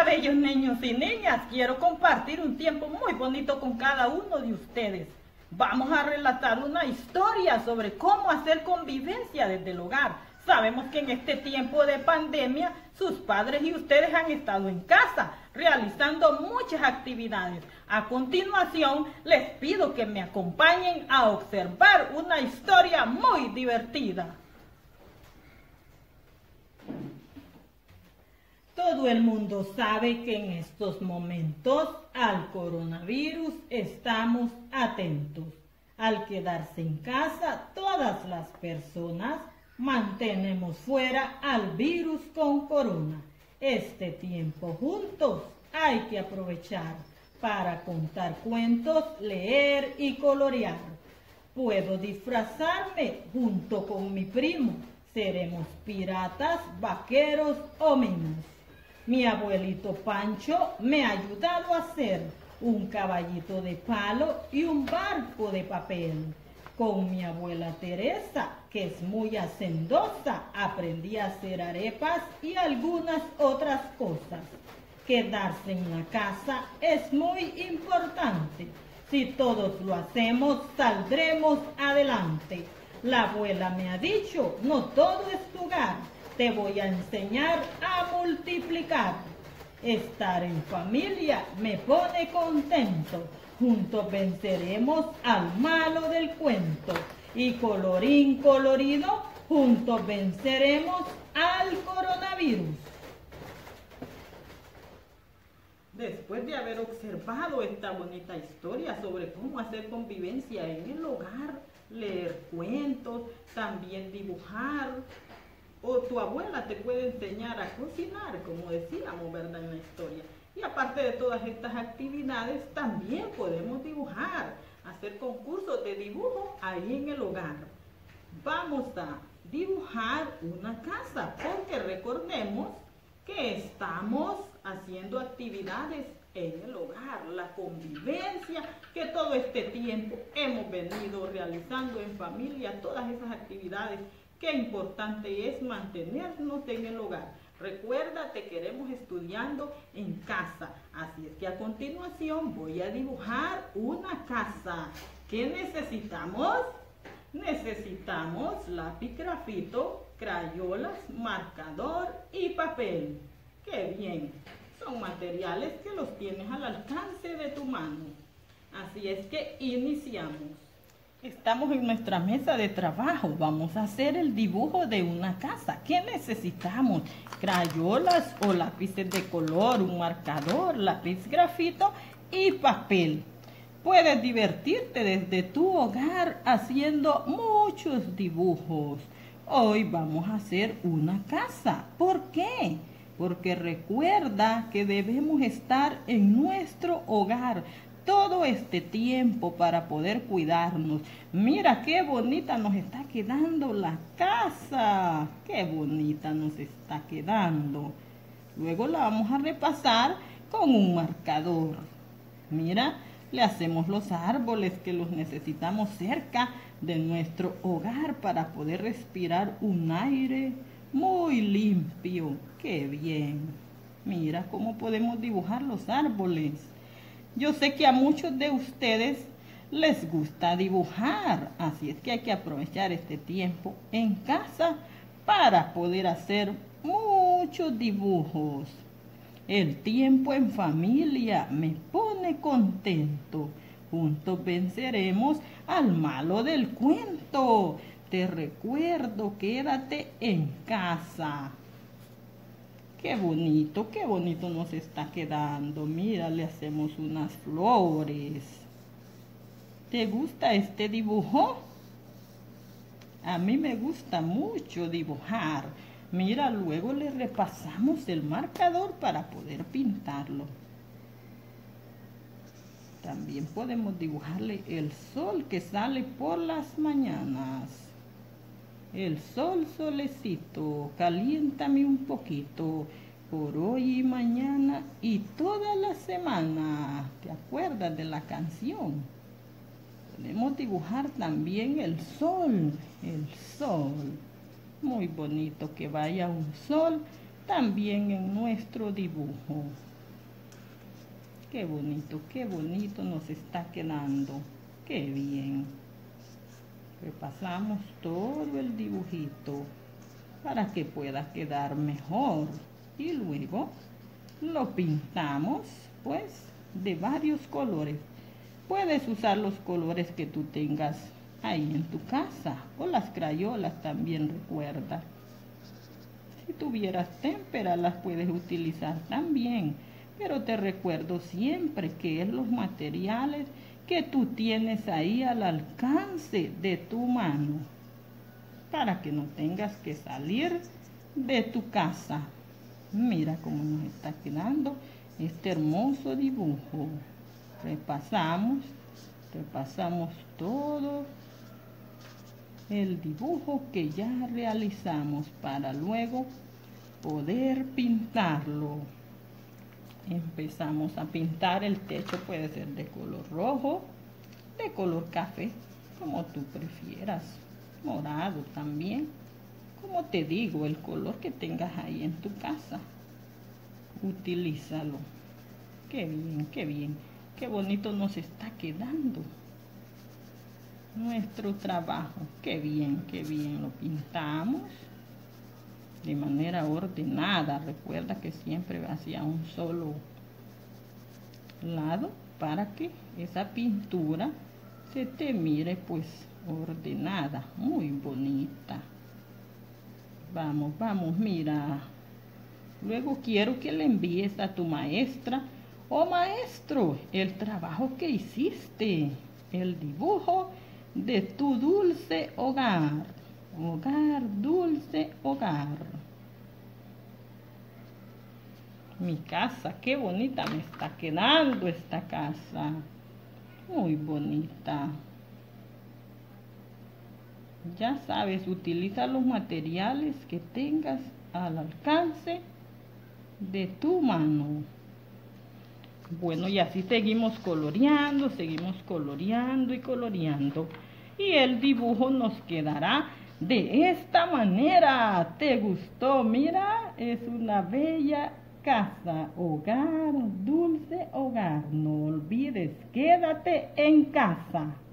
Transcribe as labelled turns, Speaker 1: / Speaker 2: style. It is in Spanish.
Speaker 1: bellos niños y niñas, quiero compartir un tiempo muy bonito con cada uno de ustedes. Vamos a relatar una historia sobre cómo hacer convivencia desde el hogar. Sabemos que en este tiempo de pandemia, sus padres y ustedes han estado en casa, realizando muchas actividades. A continuación, les pido que me acompañen a observar una historia muy divertida. Todo el mundo sabe que en estos momentos al coronavirus estamos atentos. Al quedarse en casa, todas las personas mantenemos fuera al virus con corona. Este tiempo juntos hay que aprovechar para contar cuentos, leer y colorear. Puedo disfrazarme junto con mi primo. Seremos piratas, vaqueros o minos. Mi abuelito Pancho me ha ayudado a hacer un caballito de palo y un barco de papel. Con mi abuela Teresa, que es muy hacendosa, aprendí a hacer arepas y algunas otras cosas. Quedarse en la casa es muy importante. Si todos lo hacemos, saldremos adelante. La abuela me ha dicho, no todo es jugar. Te voy a enseñar a multiplicar. Estar en familia me pone contento. Juntos venceremos al malo del cuento. Y colorín colorido, juntos venceremos al coronavirus. Después de haber observado esta bonita historia sobre cómo hacer convivencia en el hogar, leer cuentos, también dibujar, o tu abuela te puede enseñar a cocinar, como decíamos, ¿verdad?, en la historia. Y aparte de todas estas actividades, también podemos dibujar, hacer concursos de dibujo ahí en el hogar. Vamos a dibujar una casa, porque recordemos que estamos haciendo actividades en el hogar, la convivencia, que todo este tiempo hemos venido realizando en familia, todas esas actividades. Qué importante es mantenernos en el hogar. Recuerda, te queremos estudiando en casa. Así es que a continuación voy a dibujar una casa. ¿Qué necesitamos? Necesitamos lápiz grafito, crayolas, marcador y papel. ¡Qué bien! Son materiales que los tienes al alcance de tu mano. Así es que iniciamos. Estamos en nuestra mesa de trabajo. Vamos a hacer el dibujo de una casa. ¿Qué necesitamos? Crayolas o lápices de color, un marcador, lápiz grafito y papel. Puedes divertirte desde tu hogar haciendo muchos dibujos. Hoy vamos a hacer una casa. ¿Por qué? Porque recuerda que debemos estar en nuestro hogar todo este tiempo para poder cuidarnos. Mira qué bonita nos está quedando la casa. Qué bonita nos está quedando. Luego la vamos a repasar con un marcador. Mira, le hacemos los árboles que los necesitamos cerca de nuestro hogar para poder respirar un aire muy limpio. ¡Qué bien! Mira cómo podemos dibujar los árboles. Yo sé que a muchos de ustedes les gusta dibujar, así es que hay que aprovechar este tiempo en casa para poder hacer muchos dibujos. El tiempo en familia me pone contento. Juntos venceremos al malo del cuento. Te recuerdo, quédate en casa. Qué bonito nos está quedando. Mira, le hacemos unas flores. ¿Te gusta este dibujo? A mí me gusta mucho dibujar. Mira, luego le repasamos el marcador para poder pintarlo. También podemos dibujarle el sol que sale por las mañanas. El sol, solecito, caliéntame un poquito por hoy y mañana y toda la semana. ¿Te acuerdas de la canción? Podemos dibujar también el sol. Muy bonito que vaya un sol también en nuestro dibujo. qué bonito nos está quedando. Qué bien. Repasamos todo el dibujito para que pueda quedar mejor. Y luego lo pintamos, pues, de varios colores. Puedes usar los colores que tú tengas ahí en tu casa, o las crayolas también, recuerda. Si tuvieras témpera las puedes utilizar también, pero te recuerdo siempre que es los materiales que tú tienes ahí al alcance de tu mano, para que no tengas que salir de tu casa. Mira cómo nos está quedando este hermoso dibujo. Repasamos todo el dibujo que ya realizamos para luego poder pintarlo. Empezamos a pintar el techo, puede ser de color rojo, de color café, como tú prefieras, morado también, como te digo, el color que tengas ahí en tu casa, utilízalo. Qué bien, qué bonito nos está quedando nuestro trabajo. Qué bien, lo pintamos de manera ordenada. Recuerda que siempre hacia un solo lado para que esa pintura se te mire pues ordenada, muy bonita. Vamos, mira. Luego quiero que le envíes a tu maestra o maestro el trabajo que hiciste, el dibujo de tu dulce hogar. Hogar, dulce hogar. Mi casa, qué bonita me está quedando esta casa. Muy bonita. Ya sabes, utiliza los materiales que tengas al alcance de tu mano. Bueno, y así seguimos coloreando y coloreando. Y el dibujo nos quedará de esta manera. ¿Te gustó? Mira, es una bella casa. Hogar, dulce hogar. No olvides, quédate en casa.